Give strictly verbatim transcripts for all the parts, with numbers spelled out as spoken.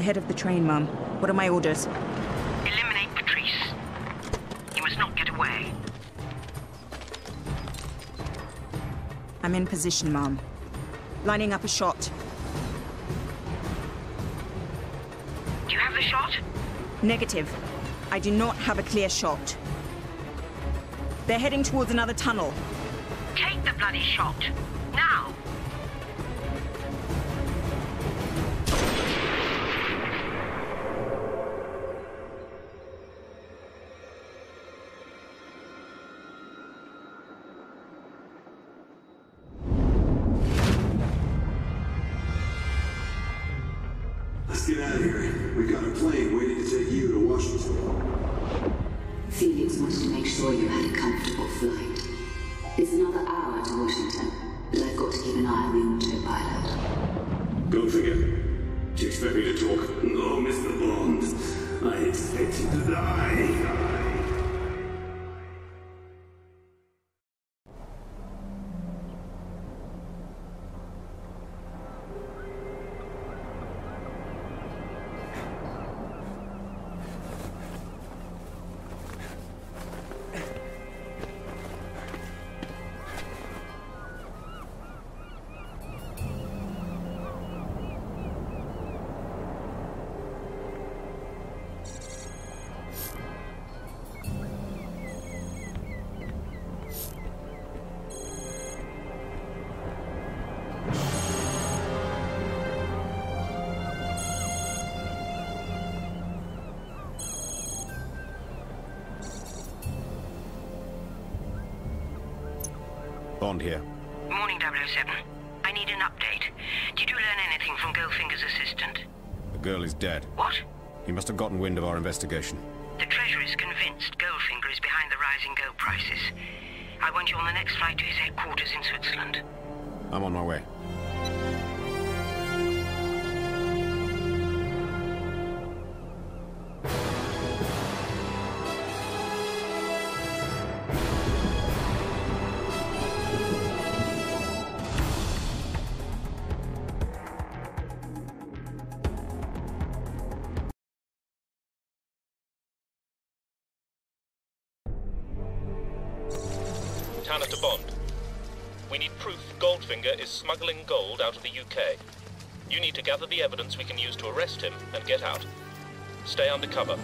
ahead of the train, Mum. What are my orders? Eliminate Patrice. He must not get away. I'm in position, Mum. Lining up a shot. Do you have the shot? Negative. I do not have a clear shot. They're heading towards another tunnel. Take the bloody shot. Now! Let's get out of here. We've got a plane waiting to take you to Washington. Felix wanted to make sure you had a comfortable flight. It's another hour to Washington, but I've got to keep an eye on the autopilot. Goldfinger, do you expect me to talk? No, Mister Bond. I expect you to die. Bond here. Morning, double oh seven. I need an update. Did you learn anything from Goldfinger's assistant? The girl is dead. What? He must have gotten wind of our investigation. The Treasurer is convinced Goldfinger is behind the rising gold prices. I want you on the next flight to his headquarters in Switzerland. I'm on my way. Tanner to Bond. We need proof Goldfinger is smuggling gold out of the U K. You need to gather the evidence we can use to arrest him and get out. Stay undercover.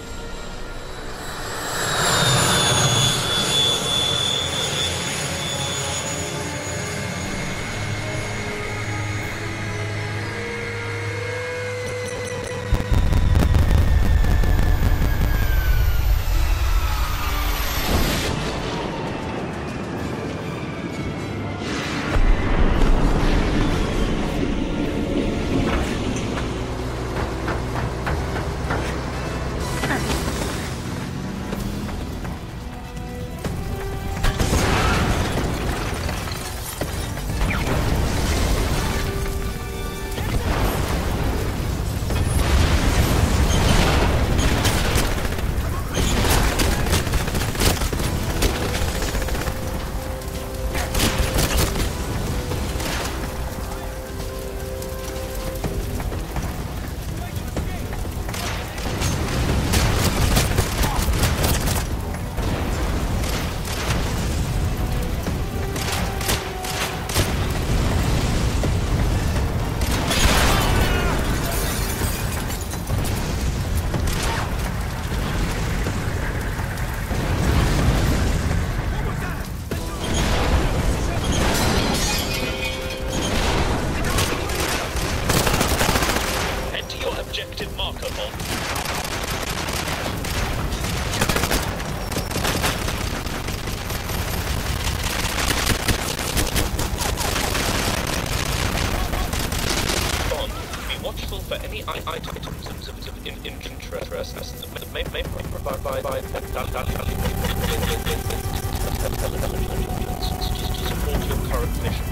For any items of interest that may provide by intelligence to support your current mission.